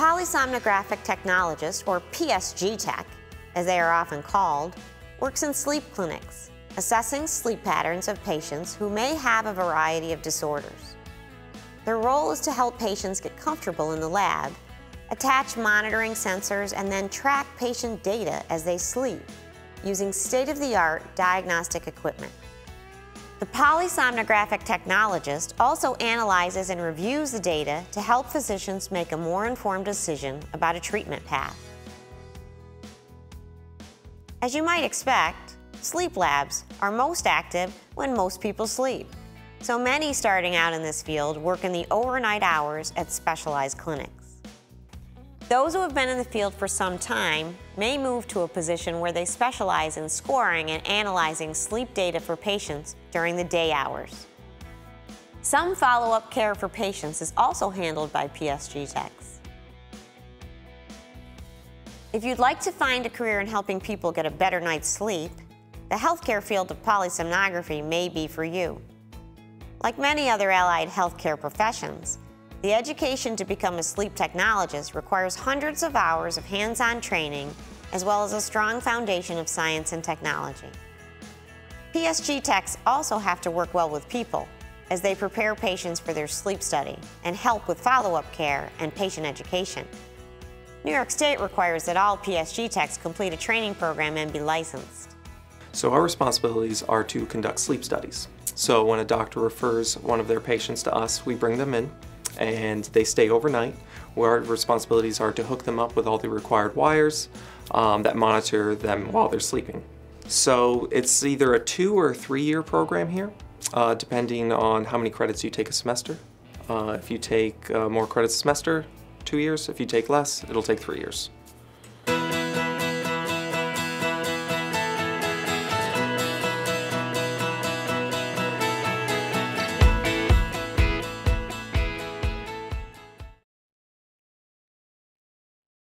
Polysomnographic Technologist, or PSG Tech, as they are often called, works in sleep clinics, assessing sleep patterns of patients who may have a variety of disorders. Their role is to help patients get comfortable in the lab, attach monitoring sensors, and then track patient data as they sleep, using state-of-the-art diagnostic equipment. The Polysomnographic Technologist also analyzes and reviews the data to help physicians make a more informed decision about a treatment path. As you might expect, sleep labs are most active when most people sleep. So many starting out in this field work in the overnight hours at specialized clinics. Those who have been in the field for some time may move to a position where they specialize in scoring and analyzing sleep data for patients during the day hours. Some follow-up care for patients is also handled by PSG techs. If you'd like to find a career in helping people get a better night's sleep, the healthcare field of polysomnography may be for you. Like many other allied healthcare professions, the education to become a sleep technologist requires hundreds of hours of hands-on training, as well as a strong foundation of science and technology. PSG techs also have to work well with people, as they prepare patients for their sleep study and help with follow-up care and patient education. New York State requires that all PSG techs complete a training program and be licensed. So our responsibilities are to conduct sleep studies. So when a doctor refers one of their patients to us, we bring them in and they stay overnight, where our responsibilities are to hook them up with all the required wires that monitor them while they're sleeping. So it's either a 2- or 3-year program here, depending on how many credits you take a semester. If you take more credits a semester, 2 years. If you take less, it'll take 3 years.